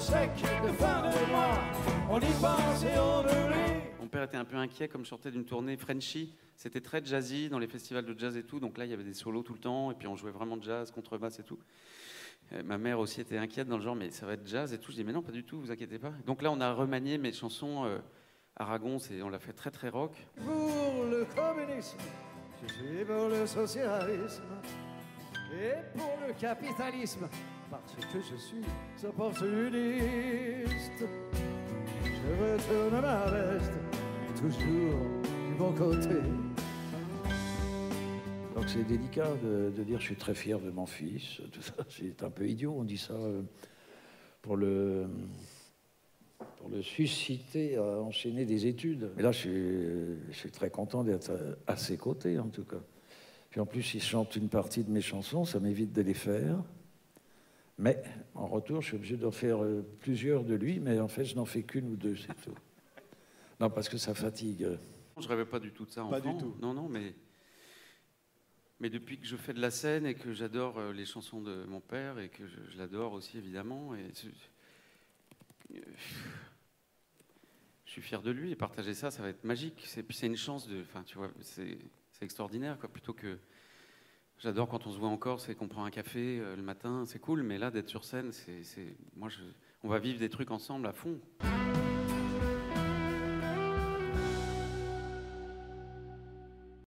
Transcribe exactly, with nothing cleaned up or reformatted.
sec de fin de mois, on y pense et on oublie. Mon père était un peu inquiet comme je sortais d'une tournée Frenchy. C'était très jazzy dans les festivals de jazz et tout. Donc là, il y avait des solos tout le temps. Et puis on jouait vraiment de jazz, contrebasse et tout. Et ma mère aussi était inquiète dans le genre, mais ça va être jazz et tout. Je dis, mais non, pas du tout, vous inquiétez pas. Donc là, on a remanié mes chansons. Euh, Aragon, on l'a fait très très rock. Pour le communisme, je suis pour le socialisme. Et pour le capitalisme, parce que je suis opportuniste. Je retourne ma veste, toujours du bon côté. Donc c'est délicat de, de dire je suis très fier de mon fils, tout ça, c'est un peu idiot, on dit ça euh, pour le, pour le susciter à enchaîner des études. Mais là je suis, je suis très content d'être à ses côtés en tout cas. Puis en plus il chante une partie de mes chansons, ça m'évite de les faire. Mais en retour je suis obligé d'en faire plusieurs de lui, mais en fait je n'en fais qu'une ou deux, c'est tout. Non, parce que ça fatigue. Je rêvais pas du tout de ça enfant. Pas du tout. Non, non, mais... Mais depuis que je fais de la scène et que j'adore les chansons de mon père et que je, je l'adore aussi évidemment, et je, je suis fier de lui et partager ça, ça va être magique. Et puis c'est une chance de, enfin tu vois, c'est extraordinaire quoi. Plutôt que j'adore quand on se voit encore, c'est qu'on prend un café euh, le matin, c'est cool. Mais là d'être sur scène, c'est, moi, je, on va vivre des trucs ensemble à fond.